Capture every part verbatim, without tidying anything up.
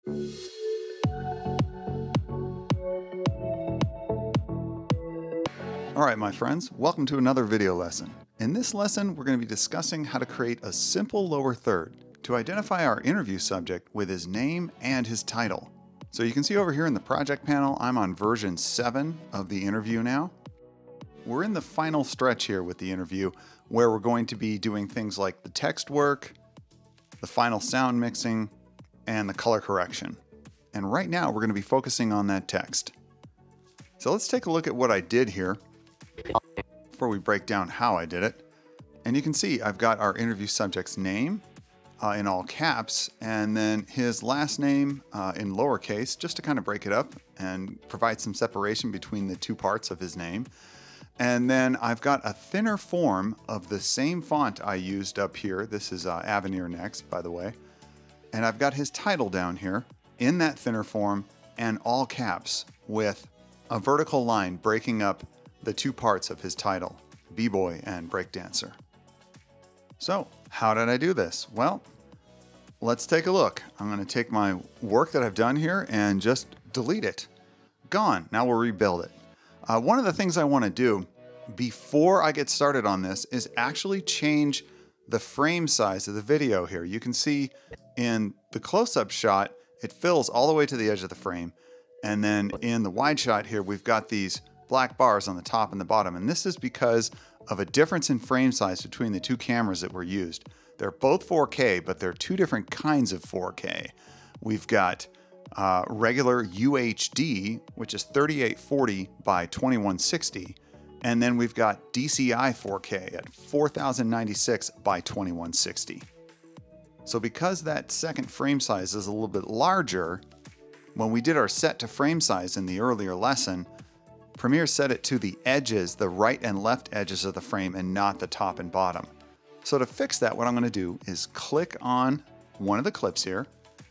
All right, my friends, welcome to another video lesson. In this lesson, we're going to be discussing how to create a simple lower third to identify our interview subject with his name and his title. So you can see over here in the project panel, I'm on version seven of the interview now. We're in the final stretch here with the interview where we're going to be doing things like the text work, the final sound mixing, and the color correction. And right now we're going to be focusing on that text. So let's take a look at what I did here before we break down how I did it. And you can see I've got our interview subject's name uh, in all caps, and then his last name uh, in lowercase, just to kind of break it up and provide some separation between the two parts of his name. And then I've got a thinner form of the same font I used up here. This is uh, Avenir Next, by the way. And I've got his title down here in that thinner form and all caps with a vertical line breaking up the two parts of his title, B-Boy and Breakdancer. So, how did I do this? Well, let's take a look. I'm going to take my work that I've done here and just delete it. Gone. Now we'll rebuild it. Uh, one of the things I want to do before I get started on this is actually change the frame size of the video here. You can see in the close-up shot, it fills all the way to the edge of the frame. And then in the wide shot here, we've got these black bars on the top and the bottom. And this is because of a difference in frame size between the two cameras that were used. They're both four K, but they're two different kinds of four K. We've got uh, regular U H D, which is thirty-eight forty by twenty-one sixty. And then we've got D C I four K at four thousand ninety-six by twenty-one sixty. So because that second frame size is a little bit larger, when we did our set to frame size in the earlier lesson, Premiere set it to the edges, the right and left edges of the frame, and not the top and bottom. So to fix that, what I'm going to do is click on one of the clips here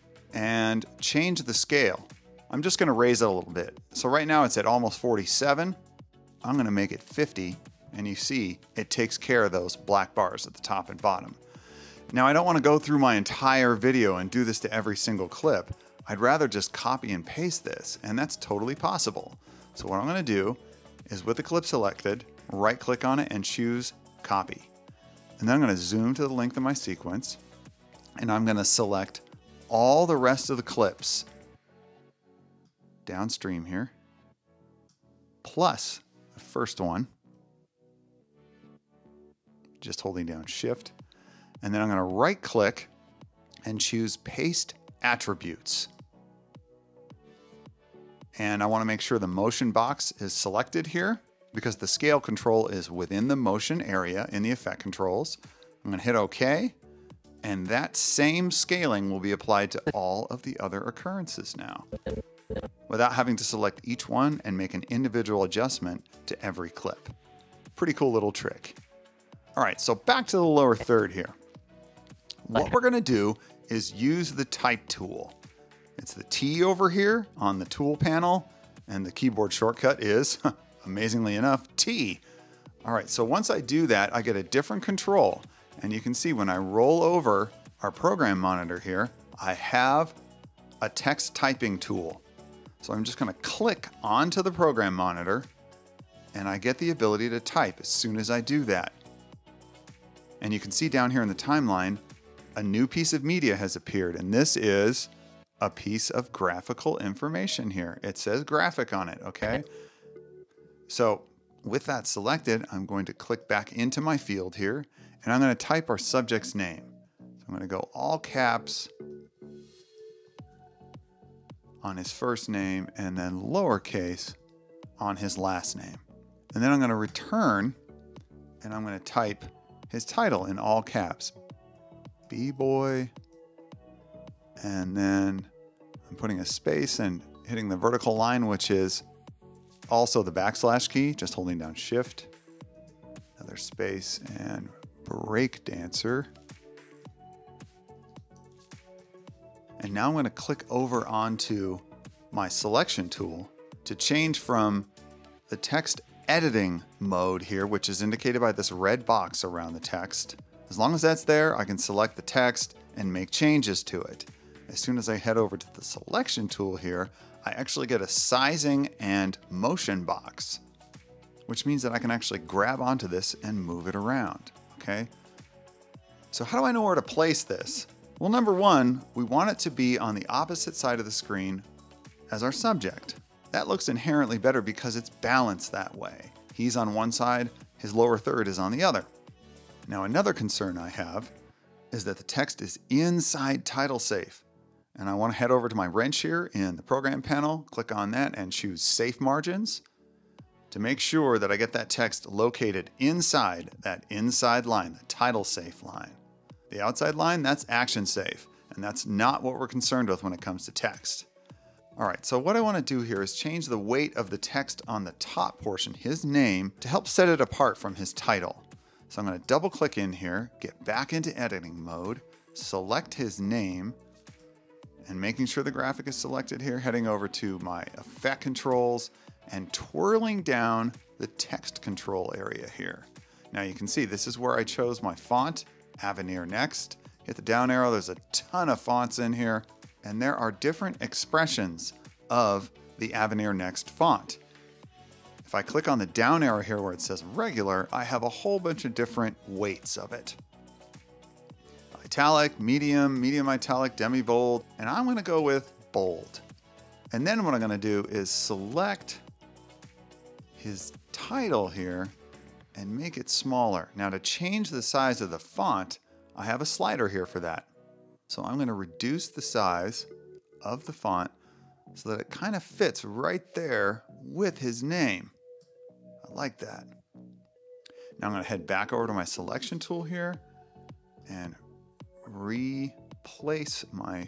and change the scale. I'm just going to raise it a little bit. So right now it's at almost forty-seven. I'm going to make it fifty, and you see it takes care of those black bars at the top and bottom. Now I don't want to go through my entire video and do this to every single clip. I'd rather just copy and paste this, and that's totally possible. So what I'm going to do is, with the clip selected, right click on it and choose copy. And then I'm going to zoom to the length of my sequence, and I'm going to select all the rest of the clips downstream here, plus the first one, just holding down shift. And then I'm going to right click and choose paste attributes. And I want to make sure the motion box is selected here because the scale control is within the motion area in the effect controls. I'm going to hit OK, and that same scaling will be applied to all of the other occurrences now, without having to select each one and make an individual adjustment to every clip. Pretty cool little trick. All right, so back to the lower third here. What we're going to do is use the type tool. It's the T over here on the tool panel, and the keyboard shortcut is, amazingly enough, T. All right, so once I do that, I get a different control. And you can see when I roll over our program monitor here, I have a text typing tool. So I'm just going to click onto the program monitor, and I get the ability to type as soon as I do that. And you can see down here in the timeline, a new piece of media has appeared, and this is a piece of graphical information here. It says graphic on it, okay? So with that selected, I'm going to click back into my field here, and I'm going to type our subject's name. So I'm going to go all caps on his first name and then lowercase on his last name. And then I'm going to return, and I'm going to type his title in all caps, B-Boy, and then I'm putting a space and hitting the vertical line, which is also the backslash key, just holding down shift, another space, and Breakdancer. And now I'm going to click over onto my selection tool to change from the text editing mode here, which is indicated by this red box around the text. As long as that's there, I can select the text and make changes to it. as soon as I head over to the selection tool here, I actually get a sizing and motion box, which means that I can actually grab onto this and move it around, okay? So how do I know where to place this? Well, number one, we want it to be on the opposite side of the screen as our subject. That looks inherently better because it's balanced that way. He's on one side, his lower third is on the other. Now, another concern I have is that the text is inside title safe. And I want to head over to my wrench here in the program panel, click on that and choose safe margins to make sure that I get that text located inside that inside line, the title safe line. The outside line, that's action safe, and that's not what we're concerned with when it comes to text. All right, so what I want to do here is change the weight of the text on the top portion, his name, to help set it apart from his title. So I'm going to double click in here, get back into editing mode, select his name, and making sure the graphic is selected here, heading over to my effect controls and twirling down the text control area here. Now you can see this is where I chose my font, Avenir Next. Hit the down arrow, there's a ton of fonts in here, and there are different expressions of the Avenir Next font. If I click on the down arrow here where it says regular, I have a whole bunch of different weights of it. Italic, medium, medium italic, demi bold, and I'm gonna go with bold. And then what I'm gonna do is select his title here and make it smaller. Now to change the size of the font, I have a slider here for that. So I'm gonna reduce the size of the font so that it kind of fits right there with his name. I like that. Now I'm gonna head back over to my selection tool here and replace my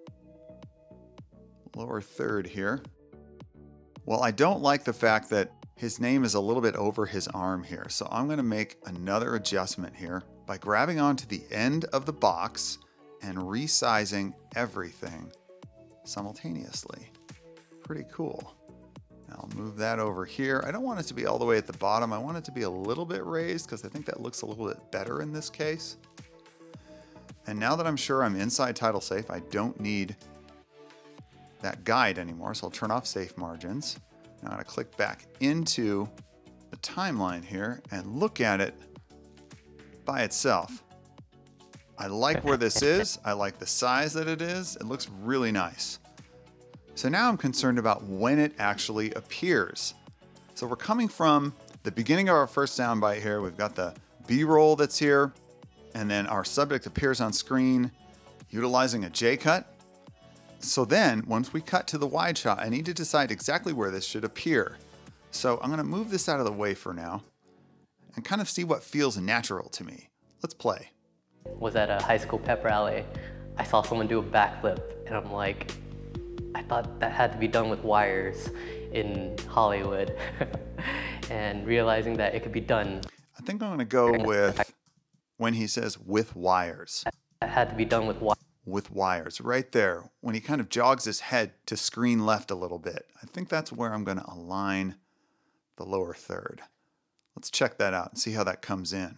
lower third here. Well, I don't like the fact that his name is a little bit over his arm here, so I'm going to make another adjustment here by grabbing onto the end of the box and resizing everything simultaneously. Pretty cool. Now I'll move that over here. I don't want it to be all the way at the bottom. I want it to be a little bit raised because I think that looks a little bit better in this case. And now that I'm sure I'm inside title safe, I don't need that guide anymore, so I'll turn off safe margins. Now I'm going to click back into the timeline here and look at it by itself. I like where this is. I like the size that it is. It looks really nice. So now I'm concerned about when it actually appears. So we're coming from the beginning of our first soundbite here. We've got the B-roll that's here, and then our subject appears on screen utilizing a J-cut. So then, once we cut to the wide shot, I need to decide exactly where this should appear. So I'm gonna move this out of the way for now and kind of see what feels natural to me. Let's play. Was at a high school pep rally. I saw someone do a backflip and I'm like, I thought that had to be done with wires in Hollywood. And realizing that it could be done. I think I'm gonna go with when he says with wires. That had to be done with wires. With wires, right there, when he kind of jogs his head to screen left a little bit. I think that's where I'm gonna align the lower third. Let's check that out and see how that comes in.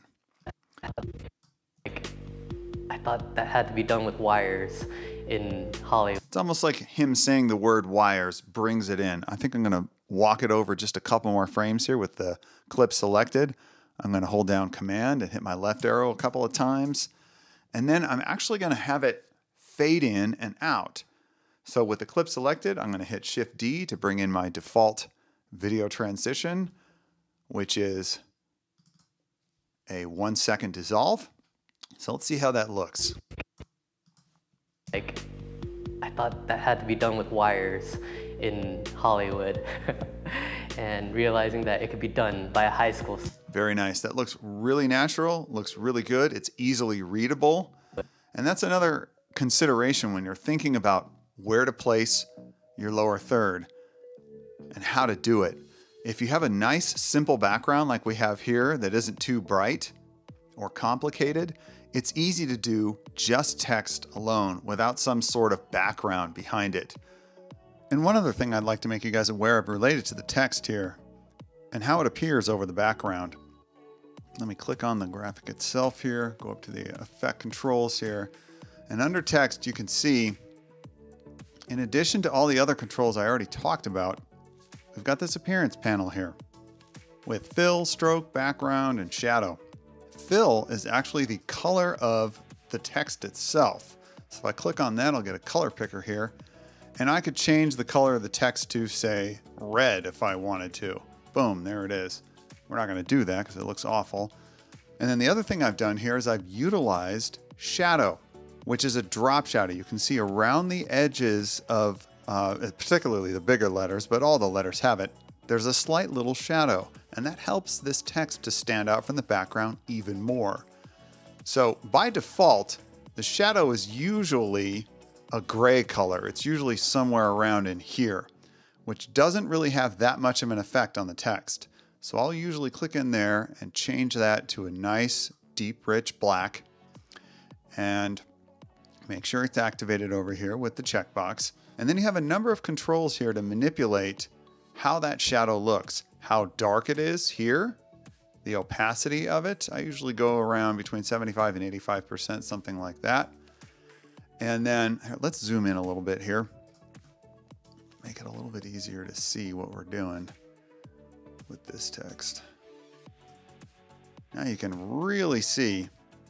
Like, I thought that had to be done with wires in Hollywood. It's almost like him saying the word wires brings it in. I think I'm gonna walk it over just a couple more frames here with the clip selected. I'm gonna hold down Command and hit my left arrow a couple of times. And then I'm actually gonna have it fade in and out. So with the clip selected, I'm gonna hit Shift D to bring in my default video transition, which is a one second dissolve. So let's see how that looks. Like, I thought that had to be done with wires in Hollywood. And realizing that it could be done by a high school. Very nice. That looks really natural, looks really good. It's easily readable. And that's another consideration when you're thinking about where to place your lower third and how to do it. If you have a nice, simple background like we have here that isn't too bright or complicated, it's easy to do just text alone without some sort of background behind it. And one other thing I'd like to make you guys aware of related to the text here and how it appears over the background. Let me click on the graphic itself here, go up to the effect controls here, and under text you can see In addition to all the other controls I already talked about, we've got this appearance panel here with fill, stroke, background, and shadow. Fill is actually the color of the text itself. So if I click on that, I'll get a color picker here, and I could change the color of the text to, say, red if I wanted to. Boom, there it is. We're not going to do that because it looks awful. And then the other thing I've done here is I've utilized shadow, which is a drop shadow. You can see around the edges of, uh, particularly the bigger letters, but all the letters have it, there's a slight little shadow, and that helps this text to stand out from the background even more. So by default, the shadow is usually a gray color. It's usually somewhere around in here, which doesn't really have that much of an effect on the text. So I'll usually click in there and change that to a nice, deep, rich black, and make sure it's activated over here with the checkbox. And then you have a number of controls here to manipulate how that shadow looks, how dark it is here, the opacity of it. I usually go around between seventy-five and eighty-five percent, something like that. And then let's zoom in a little bit here. Make it a little bit easier to see what we're doing with this text. Now you can really see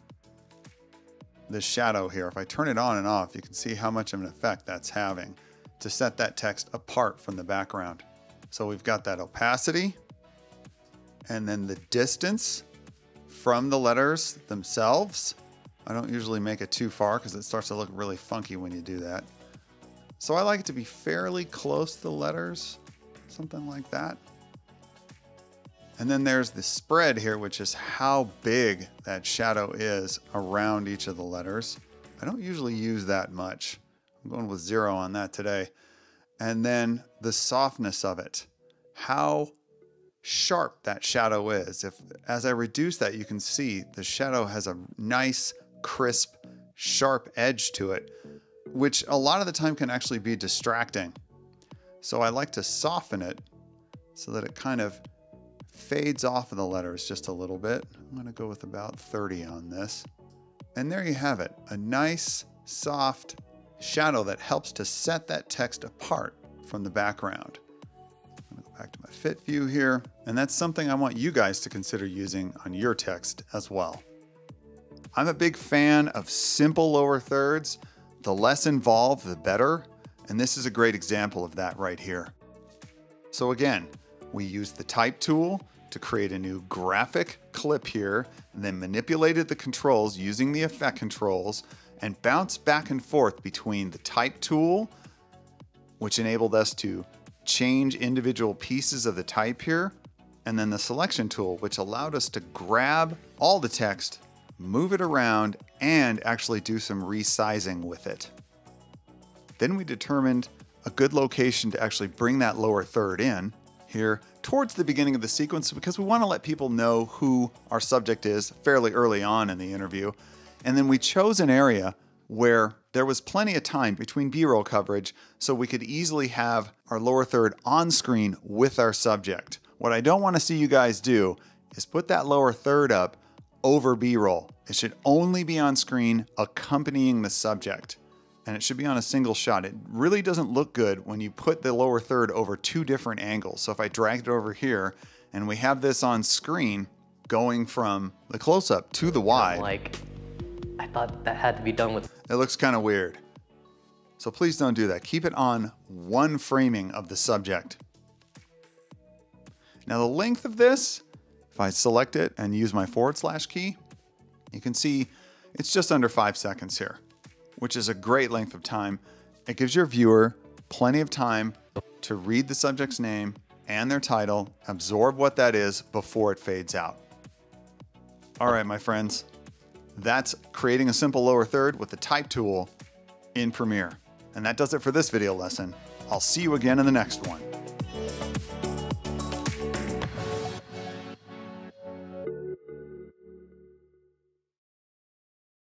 the shadow here. If I turn it on and off, you can see how much of an effect that's having to set that text apart from the background. So we've got that opacity, and then the distance from the letters themselves. I don't usually make it too far because it starts to look really funky when you do that. So I like it to be fairly close to the letters, something like that. And then there's the spread here, which is how big that shadow is around each of the letters. I don't usually use that much. I'm going with zero on that today. And then the softness of it, how sharp that shadow is. If as I reduce that, you can see the shadow has a nice, crisp, sharp edge to it, which a lot of the time can actually be distracting. So I like to soften it so that it kind of fades off of the letters just a little bit. I'm going to go with about thirty on this. And there you have it, a nice, soft shadow that helps to set that text apart from the background. I'm going to go back to my fit view here, and that's something I want you guys to consider using on your text as well. I'm a big fan of simple lower thirds. The less involved, the better, and this is a great example of that right here. So again, we used the type tool to create a new graphic clip here, and then manipulated the controls using the effect controls and bounced back and forth between the type tool, which enabled us to change individual pieces of the type here, and then the selection tool, which allowed us to grab all the text, move it around, and actually do some resizing with it. Then we determined a good location to actually bring that lower third in here towards the beginning of the sequence, because we want to let people know who our subject is fairly early on in the interview. And then we chose an area where there was plenty of time between B-roll coverage so we could easily have our lower third on screen with our subject. What I don't want to see you guys do is put that lower third up over B-roll. It should only be on screen accompanying the subject, and it should be on a single shot. It really doesn't look good when you put the lower third over two different angles. So if I dragged it over here and we have this on screen going from the close-up to the wide, Like, I thought that had to be done with. it looks kind of weird. So please don't do that. Keep it on one framing of the subject. Now the length of this, if I select it and use my forward slash key, you can see it's just under five seconds here, which is a great length of time. It gives your viewer plenty of time to read the subject's name and their title, absorb what that is before it fades out. All right, my friends, that's creating a simple lower third with the type tool in Premiere. And that does it for this video lesson. I'll see you again in the next one.